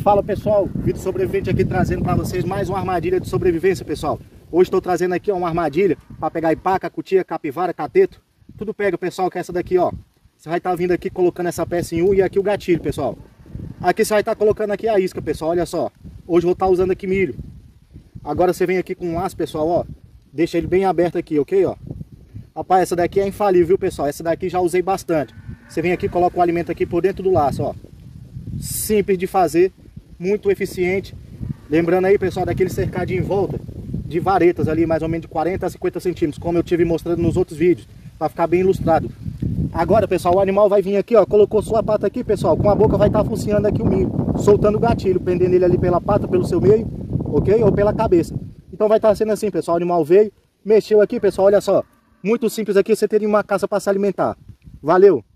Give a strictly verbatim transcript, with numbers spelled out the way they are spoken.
Fala pessoal, vídeo sobrevivente aqui trazendo para vocês mais uma armadilha de sobrevivência, pessoal. Hoje estou trazendo aqui ó, uma armadilha para pegar ipaca, cutia, capivara, cateto. Tudo pega, pessoal, que é essa daqui, ó. Você vai estar tá vindo aqui colocando essa peça em um e aqui o gatilho, pessoal. Aqui você vai estar tá colocando aqui a isca, pessoal, olha só. Hoje eu vou estar tá usando aqui milho. Agora você vem aqui com um laço, pessoal, ó. Deixa ele bem aberto aqui, ok, ó. Rapaz, essa daqui é infalível, viu, pessoal? Essa daqui já usei bastante. Você vem aqui, coloca o alimento aqui por dentro do laço, ó. Simples de fazer, muito eficiente. Lembrando aí, pessoal, daquele cercadinho em volta de varetas ali, mais ou menos de quarenta a cinquenta centímetros, como eu tive mostrando nos outros vídeos, para ficar bem ilustrado. Agora, pessoal, o animal vai vir aqui, ó, colocou sua pata aqui, pessoal, com a boca vai estar focinhando aqui o milho, soltando o gatilho, prendendo ele ali pela pata, pelo seu meio, ok? Ou pela cabeça. Então vai estar sendo assim, pessoal, o animal veio, mexeu aqui, pessoal, olha só. Muito simples aqui, você teria uma caça para se alimentar. Valeu!